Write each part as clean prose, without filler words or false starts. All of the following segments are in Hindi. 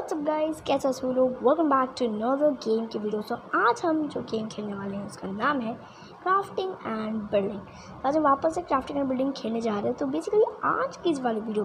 व्हाट्सअप गाइस, कैसे हो लोग। Welcome back to another game की वीडियो। आज हम जो गेम खेलने वाले हैं उसका नाम है क्राफ्टिंग एंड बिल्डिंग। आज हम वापस से क्राफ्टिंग एंड बिल्डिंग खेलने जा रहे हैं। तो बेसिकली आज की इस वाली वीडियो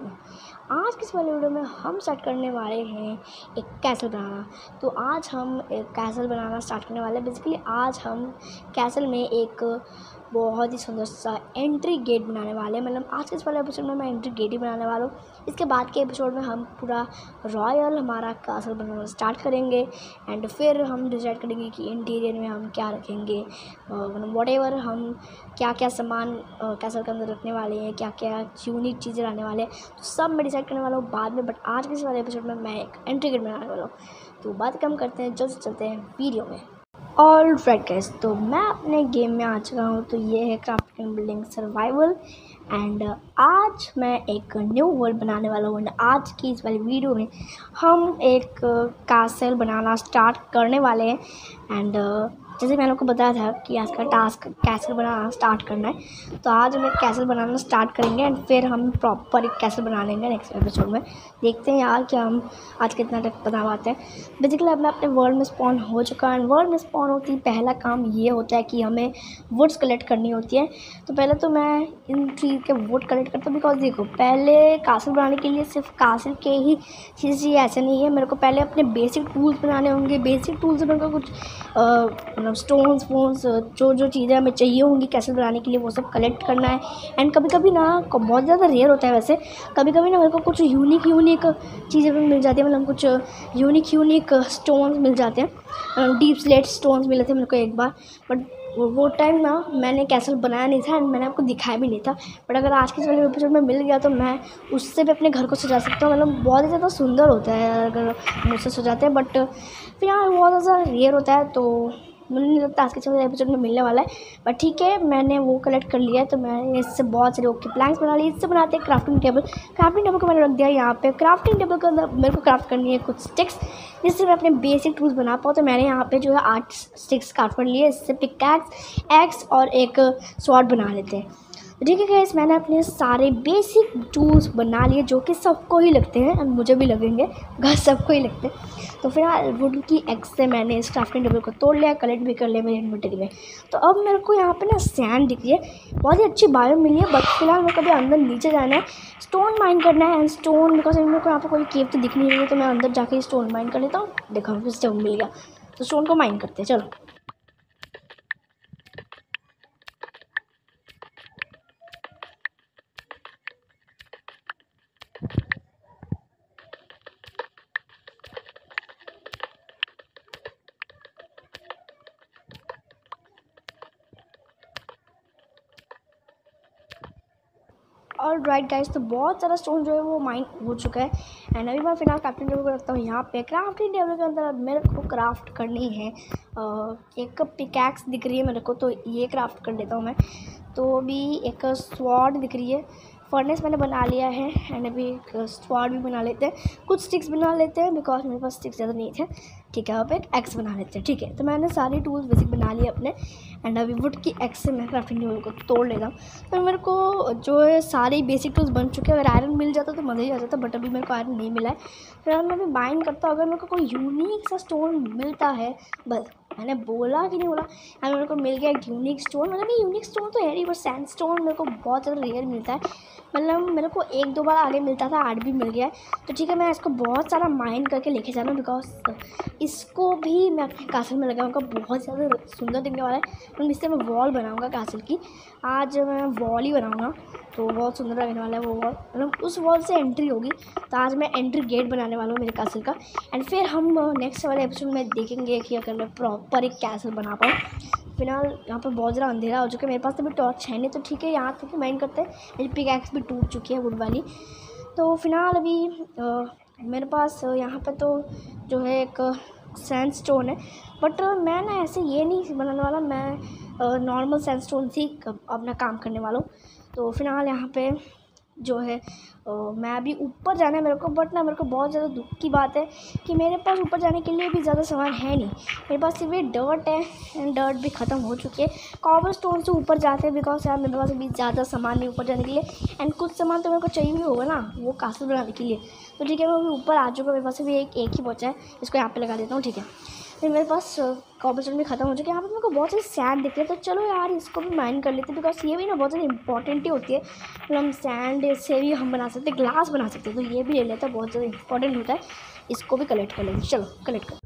में हम स्टार्ट करने वाले हैं एक कैसल बनाना। तो आज हम एक कैसल बनाना स्टार्ट करने वाले हैं। बेसिकली आज हम कैसल में एक बहुत ही सुंदर सा एंट्री गेट बनाने वाले हैं। मतलब आज के इस वाले एपिसोड में मैं एंट्री गेट ही बनाने वाला हूँ। इसके बाद के एपिसोड में हम पूरा रॉयल हमारा कैसल बनाना स्टार्ट करेंगे एंड फिर हम डिसाइड करेंगे कि इंटीरियर में हम क्या रखेंगे, मतलब व्हाटएवर हम क्या क्या सामान कैसल के अंदर रखने वाले हैं, क्या क्या यूनिक चीज़ें लाने वाले हैं, तो सब मैं डिसाइड करने वाला हूँ बाद में। बट आज के इस वाले एपिसोड में मैं एक एंट्री गेट बनाने वाला हूँ। तो बात कम करते हैं, जल्द चलते हैं वीडियो में। ऑल राइट गाइस, तो मैं अपने गेम में आ चुका हूँ। तो ये है crafting and building survival and आज मैं एक न्यू वर्ल्ड बनाने वाला हूँ। एंड आज की इस वाली वीडियो में हम एक कैसल बनाना स्टार्ट करने वाले हैं। एंड जैसे मैंने आपको बताया था कि आज का टास्क कैसल बनाना स्टार्ट करना है, तो आज हम एक कैसल बनाना स्टार्ट करेंगे एंड फिर हम प्रॉपर एक कैसल बना लेंगे नेक्स्ट एपिसोड में। देखते हैं यार कि हम आज कितना तक बना पाते हैं। बेसिकली अब मैं अपने वर्ल्ड में स्पॉन हो चुका है। वर्ल्ड में स्पॉन होती पहला काम ये होता है कि हमें वुड्स कलेक्ट करनी होती है। तो पहले तो मैं इन ट्री के वुड कलेक्ट करता हूँ, बिकॉज देखो पहले कैसल बनाने के लिए सिर्फ कैसल के ही चीज़ चाहिए ऐसा नहीं है। मेरे को पहले अपने बेसिक टूल्स बनाने होंगे। बेसिक टूल्स में कुछ मतलब स्टोन्स वोन्स जो चीज़ें हमें चाहिए होंगी कैसल बनाने के लिए वो सब कलेक्ट करना है। एंड कभी कभी ना बहुत ज़्यादा रेयर होता है वैसे, कभी कभी ना मेरे को कुछ यूनिक चीज़ें भी मिल जाती है। मतलब कुछ यूनिक स्टोन्स मिल जाते हैं। डीप स्लेट स्टोन्स मिले थे मेरे को एक बार, बट वो टाइम ना मैंने कैसल बनाया नहीं था एंड मैंने आपको दिखाया भी नहीं था। बट अगर आज के वाले एपिसोड में मिल गया तो मैं उससे भी अपने घर को सजा सकता हूँ। मतलब बहुत ही ज़्यादा सुंदर होता है अगर मुझसे सजाते हैं, बट फिर यहाँ बहुत ज़्यादा रेयर होता है तो मुझे नहीं लगता आज के चलते एपिसोड में मिलने वाला है। बट ठीक है, मैंने वो कलेक्ट कर लिया है। तो मैंने इससे बहुत सारे ओके प्लैंक्स बना लिए। इससे बनाते हैं क्राफ्टिंग टेबल। क्राफ्टिंग टेबल को मैंने रख दिया यहाँ पे। क्राफ्टिंग टेबल के अंदर मेरे को क्राफ्ट करनी है कुछ स्टिक्स जिससे मैं अपने बेसिक टूल्स बना पाऊँ। तो मैंने यहाँ पे जो है 8 स्टिक्स क्राफ्ट कर लिए। इससे पिकैक्स, एक्स और एक स्वॉर्ड बना लेते हैं। ठीक है गाइस, मैंने अपने सारे बेसिक टूल्स बना लिए जो कि सबको ही लगते हैं और मुझे भी लगेंगे, घर सबको ही लगते हैं। तो फिलहाल वुड की एक्स से मैंने इस क्राफ्टिंग टेबल को तोड़ लिया, कलेक्ट भी कर लिया मेरे इन्वेंटरी में। तो अब मेरे को यहाँ पे ना सैंड दिख रही है, बहुत ही अच्छी बायो मिली है। बट फिलहाल मेरे को अभी अंदर नीचे जाना है, स्टोन माइन करना है। एंड स्टोन बिकॉज मेरे को यहाँ पर कोई केव तो दिख नहीं रही है, तो मैं अंदर जाके स्टोन माइन कर लेता हूँ। देखो फिर स्टोन मिल गया, तो स्टोन को माइन करते हैं चलो। और राइट गाइस, तो बहुत सारा स्टोन जो है वो माइन हो चुका है। एंड अभी मैं फिलहाल क्राफ्टिंग टेबल को रखता हूँ यहाँ पे। क्राफ्टिंग टेबल के अंदर मेरे को क्राफ्ट करनी है एक पिकैक्स दिख रही है मेरे को, तो ये क्राफ्ट कर लेता हूँ मैं। तो अभी एक स्वॉर्ड दिख रही है, फर्नेस मैंने बना लिया है। एंड अभी एक स्वॉर्ड भी बना लेते हैं, कुछ स्टिक्स बना लेते हैं बिकॉज मेरे पास स्टिक्स ज़्यादा नहीं थे। ठीक है, अब एक एक्स बना लेते हैं। ठीक है, तो मैंने सारे टूल्स बेसिक बना लिए अपने। एंड अभी वुड की एक्स से मैं क्राफ्टिंग टेबल को तोड़ लेता हूँ। तो मेरे को जो है सारे बेसिक टूल्स बन चुके हैं। अगर आयरन मिल जाता तो मज़ा ही आ जाता, बट अभी मेरे को आयरन नहीं मिला है। फिर मैं अभी माइन करता हूँ। अगर मेरे को कोई यूनिक सा स्टोन मिलता है, बस मैंने बोला कि नहीं बोला, एंड मेरे को मिल गया एक यूनिक स्टोन। मतलब नहीं यूनिक स्टोन तो है नहीं, बट सैंड स्टोन मेरे को बहुत ज़्यादा रेयर मिलता है। मतलब मेरे को 1-2 बार आगे मिलता था, 8 भी मिल गया है। तो ठीक है, मैं इसको बहुत सारा माइन करके लेके जाना, बिकॉज इसको भी मैं अपने कैसल में लगाऊंगा। बहुत ज़्यादा सुंदर दिखने वाला है। तो इससे मैं वॉल बनाऊंगा कैसल की। आज मैं वॉल ही बनाऊंगा, तो बहुत सुंदर लगने वाला है वो वॉल। मतलब उस वॉल से एंट्री होगी। तो आज मैं एंट्री गेट बनाने वाला हूँ मेरे कैसल का। एंड फिर हम नेक्स्ट वाले एपिसोड में देखेंगे कि अगर मैं प्रॉपर एक कैसल बना पाऊँ। फिलहाल यहाँ पर बहुत ज़्यादा अंधेरा हो चुका है, मेरे पास तो भी टॉर्च है नहीं। तो ठीक है, यहाँ तक माइन करते हैं। मेरी पिकैक्स भी टूट चुकी है वुड वाली। तो फिलहाल अभी मेरे पास यहाँ पे तो जो है एक सैंड स्टोन है, बट मैं ना ऐसे ये नहीं बनाने वाला। मैं नॉर्मल सैंड स्टोन से अपना काम करने वाला हूँ। तो फिलहाल यहाँ पे जो है मैं अभी ऊपर जाना है मेरे को, बट ना मेरे को बहुत ज़्यादा दुख की बात है कि मेरे पास ऊपर जाने के लिए भी ज़्यादा सामान है नहीं। मेरे पास सिर्फ ये डर्ट है एंड डर्ट भी ख़त्म हो चुकी है। कॉबल स्टोन से ऊपर जाते हैं बिकॉज यार मेरे पास अभी ज़्यादा सामान नहीं ऊपर जाने के लिए, एंड कुछ सामान तो मेरे को चाहिए भी होगा ना वो कासल बनाने के लिए। तो ठीक है, मैं अभी ऊपर आ चुका हूँ, मेरे पास अभी एक ही बचा है, इसको यहाँ पे लगा देता हूँ। ठीक है, फिर मेरे पास कॉबल स्टोन भी खत्म हो चुके हैं। यहाँ पे मेरे को बहुत सारे सैंड दिख रहे हैं, तो चलो यार इसको भी माइन कर लेते हैं बिकॉज ये भी ना बहुत ज़्यादा इंपॉर्टेंट ही होती है। मतलब हम सैंड से भी हम बना सकते हैं, ग्लास बना सकते हैं, तो ये भी ले लेते हैं, बहुत ज़्यादा इंपॉर्टेंट होता है। इसको भी कलेक्ट कर लेंगे, चलो कलेक्ट कर।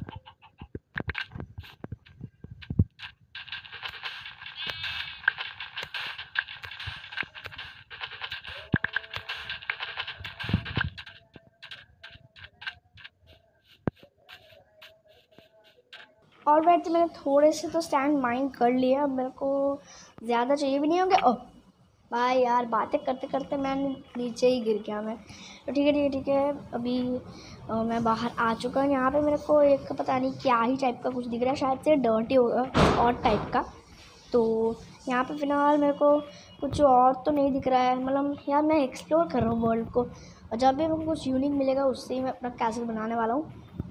और बैठ तो मैंने थोड़े से तो स्टैंड माइन कर लिया, अब मेरे को ज़्यादा चाहिए भी नहीं होंगे। ओह भाई यार, बातें करते करते मैं नीचे ही गिर गया मैं। तो ठीक है ठीक है ठीक है, अभी मैं बाहर आ चुका हूँ। यहाँ पे मेरे को एक पता नहीं क्या ही टाइप का कुछ दिख रहा है, शायद से डर्टी होगा और टाइप का। तो यहाँ पे फ़िलहाल मेरे को कुछ और तो नहीं दिख रहा है। मतलब यार मैं एक्सप्लोर कर रहा हूँ वर्ल्ड को, और जब भी मेरे को कुछ यूनिक मिलेगा उससे ही मैं अपना कैसल बनाने वाला हूँ।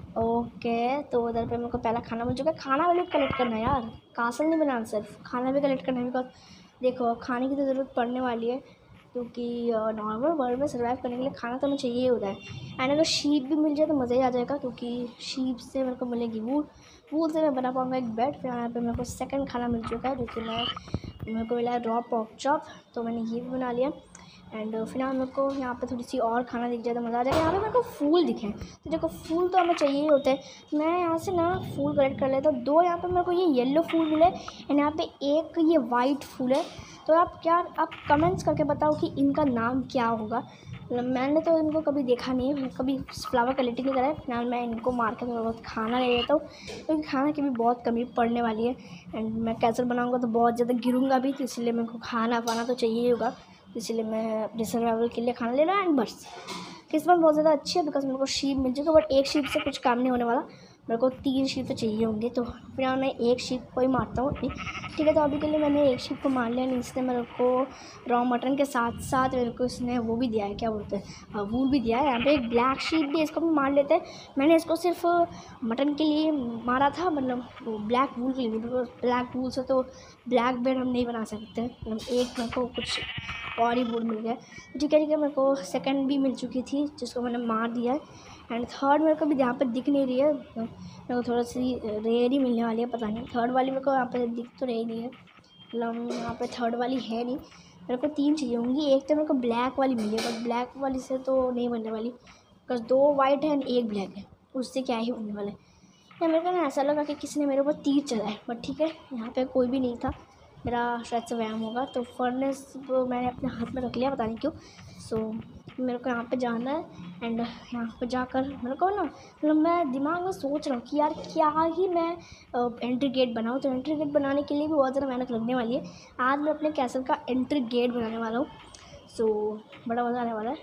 ओके, तो उधर पे मेरे को पहला खाना मिल चुका है। खाना भी कलेक्ट करना है यार, कासल नहीं बनाना, सिर्फ खाना भी कलेक्ट करना है बिकॉज देखो खाने की तो ज़रूरत पड़ने वाली है, क्योंकि नॉर्मल वर्ल्ड में सर्वाइव करने के लिए खाना तो हमें चाहिए ही होता है। एंड अगर शीप भी मिल जाए तो मज़ा ही आ जाएगा, क्योंकि शीप से मेरे को मिलेगी वूल, वूल से मैं बना पाऊँगा एक बेड। फिर यहाँ पे मेरे को सेकंड खाना मिल चुका है, जो कि मेरे को मिला है रॉ पॉर्क चॉप, तो मैंने ये भी बना लिया। एंड फिलहाल मेरे को यहाँ पे थोड़ी सी और खाना दिख जाए तो मज़ा आ जाएगा। यहाँ पे मेरे को फूल दिखे, तो देखो फूल तो हमें चाहिए ही होते हैं। मैं यहाँ से ना फूल कलेक्ट कर लेता हूँ। दो यहाँ पे मेरे को ये येलो फूल मिले, एंड यहाँ पे एक ये वाइट फूल है। तो आप कमेंट्स करके बताओ कि इनका नाम क्या होगा। मतलब मैंने तो इनको कभी देखा नहीं है, कभी फ्लावर कलेक्टिंग नहीं करा है। फिलहाल मैं इनको मार के थोड़ा बहुत खाना ले लेता हूँ, क्योंकि खाना की भी बहुत कमी पड़ने वाली है। एंड मैं कैसल बनाऊँगा तो बहुत ज़्यादा गिरूँगा भी, तो इसलिए मेरे को खाना पाना तो चाहिए ही होगा, इसलिए मैं अपने सर्वाइवल के लिए खाना ले रहा हूँ। एंड बस किस्मत बहुत ज़्यादा अच्छी है बिकॉज मेरे को शीप मिल चुका, बट एक शीप से कुछ काम नहीं होने वाला, मेरे को 3 शीप तो चाहिए होंगे। तो फिलहाल मैं एक शीप को ही मारता हूँ अपनी। ठीक है, तो अभी के लिए मैंने एक शीप को मार लिया। नहीं, इसने मेरे को रॉ मटन के साथ साथ मेरे को इसने वो भी दिया है, क्या बोलते हैं, वूल भी दिया है। यहाँ पे एक ब्लैक शीप भी, इसको भी मार लेते हैं। मैंने इसको सिर्फ मटन के लिए मारा था, मतलब ब्लैक वूल के लिए, बिकॉज ब्लैक वूल से तो ब्लैक बेड हम नहीं बना सकते। मतलब एक मेरे को कुछ और ही वूल मिल गया। ठीक है, मेरे को सेकंड भी मिल चुकी थी जिसको मैंने मार दिया है। एंड थर्ड मेरे को भी यहाँ पे दिख नहीं रही है, मेरे को थोड़ा सी रेयर ही मिलने वाली है, पता नहीं थर्ड वाली मेरे को यहाँ पे दिख तो रही नहीं है। मतलब यहाँ पे थर्ड वाली है नहीं, मेरे को 3 चाहिए होंगी। एक तो मेरे को ब्लैक वाली मिली है, बट ब्लैक वाली से तो नहीं बनने वाली बिकॉज 2 वाइट है एंड एक ब्लैक है, उससे क्या ही होने वाला है। या मेरे को ना ऐसा लगा कि किसी ने मेरे ऊपर तीर चलाया, बट ठीक है, यहाँ पे कोई भी नहीं था, मेरा शायद से व्यायाम होगा। तो फर्नेस को मैंने अपने हाथ में रख लिया, पता नहीं क्यों। सो मेरे को यहाँ पे जाना है, एंड यहाँ पे जाकर मेरे को ना, मतलब मैं दिमाग में सोच रहा हूँ कि यार क्या ही मैं एंट्री गेट बनाऊँ। तो एंट्री गेट बनाने के लिए भी बहुत ज़्यादा मेहनत लगने वाली है। आज मैं अपने कैसल का एंट्री गेट बनाने वाला हूँ, सो बड़ा मज़ा आने वाला है।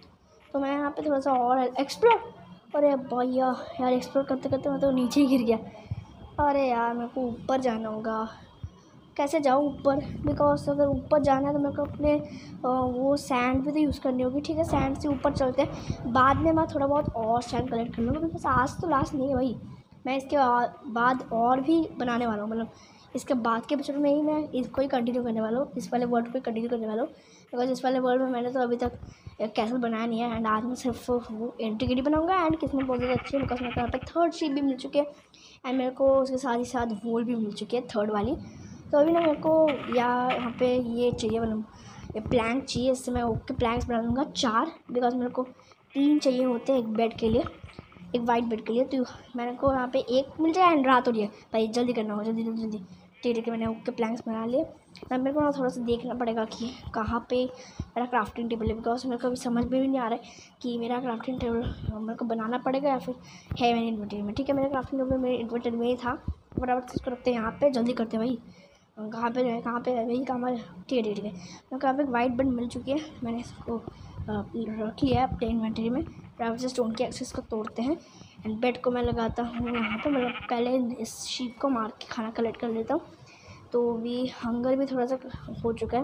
तो मैं यहाँ पे थोड़ा सा और एक्सप्लोर, अरे भैया यार एक्सप्लोर करते करते मैं तो नीचे ही गिर गया। अरे यार मेरे को ऊपर जाना होगा, कैसे जाऊँ ऊपर, बिकॉज अगर ऊपर जाना है तो मेरे को अपने वो सैंड भी तो यूज़ करनी होगी। ठीक है, सैंड से ऊपर चलते हैं, बाद में मैं थोड़ा बहुत और सैंड कलेक्ट कर लूँगा, बिकॉज आज तो लास्ट नहीं है भाई, मैं इसके बाद और भी बनाने वाला हूँ। मतलब इसके बाद के एपिसोड में ही मैं इसको ही कंटिन्यू करने वाला हूँ, इस वाले वर्ल्ड को ही कंटिन्यू करने वाला हूँ, बिकॉज इस वाले वर्ल्ड में मैंने तो अभी तक कैसल बनाया नहीं है। एंड आज मैं सिर्फ वो एंट्री गेट बनाऊँगा। एंड किस्मत बहुत ज़्यादा अच्छी है बिकॉज मेरे को यहाँ पर थर्ड शीप भी मिल चुकी है, एंड मेरे को उसके साथ ही साथ वोल भी मिल चुकी है थर्ड वाली। तो अभी ना मेरे को यहाँ पे ये चाहिए, मतलब ये प्लैंक चाहिए, इससे मैं ओके प्लैंक्स बना दूँगा 4, बिकॉज मेरे को 3 चाहिए होते हैं एक बेड के लिए, एक वाइट बेड के लिए। तो मेरे को यहाँ पे एक मिल जाए, एंड रात हो रही है भाई, जल्दी करना होगा, जल्दी जल्दी जल्दी। ठीक है, मैंने ओके प्लैंक्स बना लिए। अब मेरे को ना थोड़ा सा देखना पड़ेगा कि कहाँ पे मेरा क्राफ्टिंग टेबल है, बिकॉज मेरे को अभी समझ में भी नहीं आ रहा है कि मेरा क्राफ्टिंग टेबल मेरे को बनाना पड़ेगा या फिर है मेरे इन्वर्टर में। ठीक है, मेरा क्राफ्टिंग टेबल मेरे इन्वर्टर में ही था, बराबर से इसको रखते हैं यहाँ पे, जल्दी करते हैं भाई, कहाँ पे है वही काम है। ठीक है, मेरे को यहाँ पे एक वाइट बंड मिल चुकी है, मैंने इसको रख लिया है अपने इन्वेंटरी में। बराबर से स्टोन के एक्सेस को तोड़ते हैं, एंड बेड को मैं लगाता हूँ यहाँ पे। मतलब पहले इस शीप को मार के खाना कलेक्ट कर लेता हूँ, तो भी हंगर भी थोड़ा सा हो चुका है।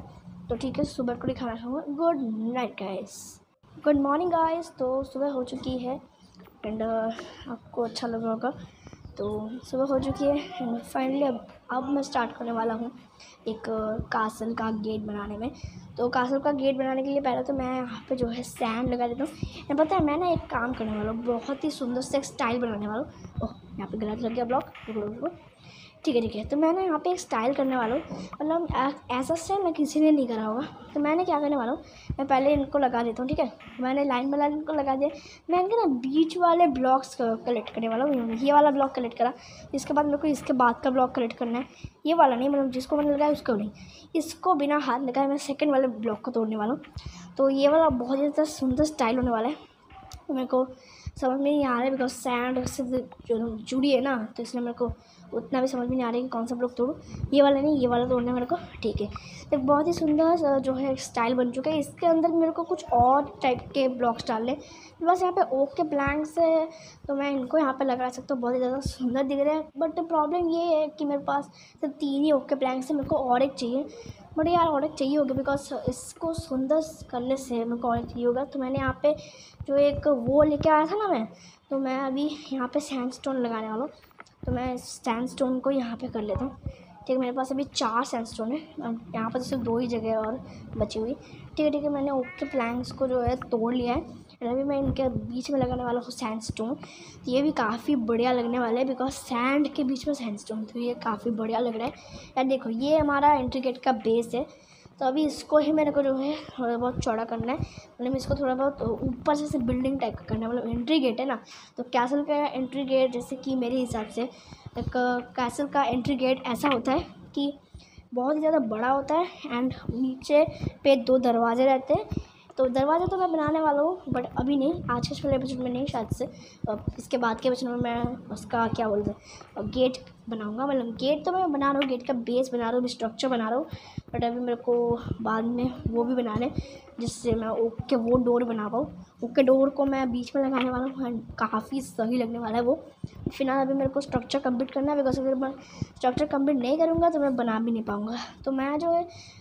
तो ठीक है, सुबह को ही खाना खाऊंगा। Good night guys, good morning guys. तो सुबह हो चुकी है एंड आपको अच्छा लग रहा होगा। तो सुबह हो चुकी है एंड फाइनली अब मैं स्टार्ट करने वाला हूँ एक कासल का गेट बनाने में। तो कासल का गेट बनाने के लिए पहले तो मैं यहाँ पे जो है सैंड लगा देता हूँ। एंड पता है मैं ना एक काम करने वाला हूँ, बहुत ही सुंदर से एक स्टाइल बनाने वाला हूँ। ओह, यहाँ पे गलत लग गया ब्लॉक, रुको। ठीक है। तो मैं ना यहाँ पे एक स्टाइल करने वाला हूँ, मतलब ऐसा स्टाइल ना किसी ने नहीं करा होगा। तो मैंने क्या करने वाला हूँ, मैं पहले इनको लगा देता हूँ। ठीक है, मैंने लाइन बाय लाइन इनको लगा दिया। मैं इनके ना बीच वाले ब्लॉक्स कलेक्ट करने वाला हूँ। ये वाला ब्लॉक कलेक्ट करा, इसके बाद मेरे को इसके बाद का ब्लॉक कलेक्ट करना है। ये वाला नहीं, मतलब जिसको मैंने लगाया उसको नहीं, इसको बिना हाथ लगाए मैं सेकेंड वाले ब्लॉक को तोड़ने वाला हूँ। तो ये वाला बहुत ज़्यादा सुंदर स्टाइल होने वाला है। तो मेरे को समझ में नहीं आ रहा है बिकॉज सैंड से जो जुड़ी है ना, तो इसलिए मेरे को उतना भी समझ में नहीं आ रहा है कि कौन सा ब्लॉक तोड़ूँ। ये वाला नहीं, ये वाला तोड़ना है मेरे को। ठीक है, एक बहुत ही सुंदर जो है स्टाइल बन चुका है। इसके अंदर मेरे को कुछ और टाइप के ब्लॉक्स डालने, बस यहाँ पे ओक के प्लैंक्स है तो मैं इनको यहाँ पे लगा सकता हूँ। बहुत ही ज़्यादा सुंदर दिख रहा है, बट प्रॉब्लम ये है कि मेरे पास सिर्फ 3 ही ओक के प्लैंक्स है। मेरे को और एक चाहिए, बट यार और एक चाहिए होगा बिकॉज इसको सुंदर करने से मेरे को और एक चाहिए होगा। तो मैंने यहाँ पे जो एक वो लेके आया था ना मैं, तो मैं अभी यहाँ पे सैंडस्टोन लगाने वाला हूँ। तो मैं सैंडस्टोन को यहाँ पे कर लेता हूँ। ठीक है, मेरे पास अभी 4 सैंडस्टोन है, यहाँ पर सिर्फ 2 ही जगह और बची हुई। ठीक है, मैंने ओक के प्लैंक्स को जो है तोड़ लिया है और अभी मैं इनके बीच में लगाने वाला हूँ सैंडस्टोन। तो ये भी काफ़ी बढ़िया लगने वाला है बिकॉज सैंड के बीच में सैंडस्टोन, तो ये काफ़ी बढ़िया लग रहा है यार। देखो, ये हमारा एंट्री गेट का बेस है। तो अभी इसको ही मेरे को जो है थोड़ा बहुत चौड़ा करना है, मतलब इसको थोड़ा बहुत ऊपर से बिल्डिंग टाइप का करना है। मतलब एंट्री गेट है ना, तो कैसल का एंट्री गेट जैसे कि मेरे हिसाब से एक कैसल का एंट्री गेट ऐसा होता है कि बहुत ही ज़्यादा बड़ा होता है एंड नीचे पे 2 दरवाजे रहते हैं। तो दरवाज़ा तो मैं बनाने वाला हूँ, बट अभी नहीं, आज के वाले एपिसोड में नहीं, शायद से इसके बाद के एपिसोड में मैं उसका क्या बोलते हैं गेट बनाऊँगा। मतलब गेट तो मैं बना रहा हूँ, गेट का बेस बना रहा हूँ, स्ट्रक्चर बना रहा हूँ, बट अभी मेरे को बाद में वो भी बनाना है जिससे मैं ओक के वो डोर बना पाऊँ। ओक के डोर को मैं बीच में लगाने वाला हूँ एंड काफ़ी सही लगने वाला है वो। फिलहाल अभी मेरे को स्ट्रक्चर कंप्लीट करना है बिकॉज अगर मैं स्ट्रक्चर कंप्लीट नहीं करूँगा तो मैं बना भी नहीं पाऊँगा। तो मैं जो है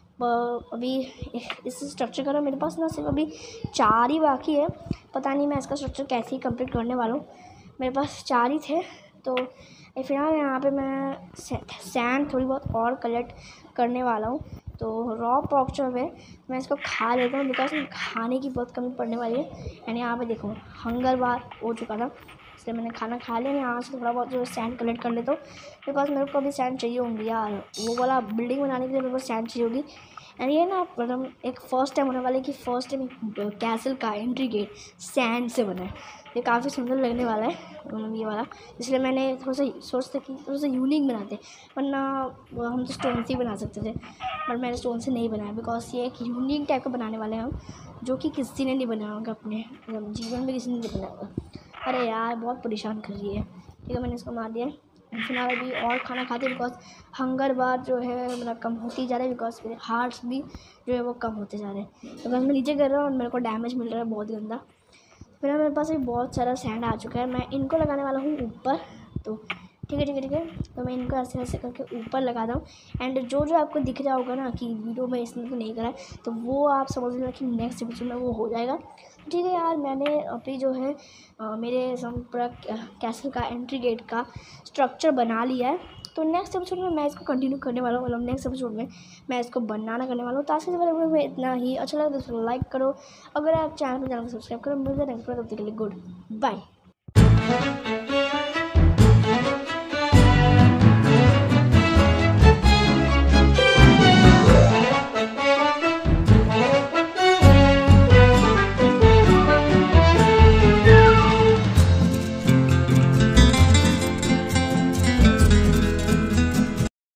अभी इस स्ट्रक्चर का मेरे पास ना सिर्फ अभी 4 ही बाकी है। पता नहीं मैं इसका स्ट्रक्चर कैसे ही कंप्लीट करने वाला हूँ, मेरे पास 4 ही थे। तो फिलहाल यहाँ पे मैं सैंड थोड़ी बहुत और कलेक्ट करने वाला हूँ। तो रॉ पॉक्चर में मैं इसको खा लेता हूँ बिकॉज खाने की बहुत कमी पड़ने वाली है। यानी यहाँ पे देखो हंगर बार हो चुका था, इसलिए मैंने खाना खा लिया। यहाँ से थोड़ा बहुत जो सैंड कलेक्ट कर लेता हूँ बिकॉज मेरे को अभी सैंड चाहिए होंगी यार, वो वाला बिल्डिंग बनाने के लिए मेरे को सैंड चाहिए होगी। एंड ये ना मतलब एक फ़र्स्ट टाइम होने वाला है कि फ़र्स्ट टाइम कैसल का एंट्री गेट सैंड से बना है। ये काफ़ी सुंदर लगने वाला है मतलब ये वाला, इसलिए मैंने थोड़ा सा सोचते कि थोड़ा सा यूनिक बनाते, वरना हम तो स्टोन से ही बना सकते थे, बट मैंने स्टोन से नहीं बनाया बिकॉज ये एक यूनिक टाइप का बनाने वाले हैं हम, जो कि किसी ने नहीं बनाया होगा अपने मतलब जीवन में, किसी ने नहीं बनाया होगा। अरे यार बहुत परेशान कर रही है। ठीक है, मैंने इसको मार दिया है। फिलहाल अभी और खाना खाते बिकॉज हंगर बार जो है मेरा कम होती जा रहा है बिकॉज मेरे हार्ट्स भी जो है वो कम होते जा रहे हैं बिकॉज मैं नीचे गिर रहा हूँ और मेरे को डैमेज मिल रहा है बहुत गंदा। फिर मेरे पास अभी बहुत सारा सैंड आ चुका है, मैं इनको लगाने वाला हूँ ऊपर। तो ठीक है, तो मैं इनको ऐसे ऐसे करके ऊपर लगाता हूँ एंड जो जो आपको दिख रहा होगा ना कि वीडियो में इसने तो नहीं करा है, तो वो आप समझ लेना कि नेक्स्ट एपिसोड में वो हो जाएगा। ठीक है यार, मैंने अभी जो है मेरे पूरा कैसल का एंट्री गेट का स्ट्रक्चर बना लिया है। तो नेक्स्ट एपिसोड में मैं इसको कंटिन्यू करने वाला हूँ, मतलब नेक्स्ट एपिसोड में मैं इसको बनाना करने वाला हूँ। तो आज के वीडियो में इतना ही। अच्छा लगा तो लाइक करो, अगर आप चैनल को सब्सक्राइब करो। मिलते हैं नेक्स्ट वीडियो, तब तक के लिए गुड बाय।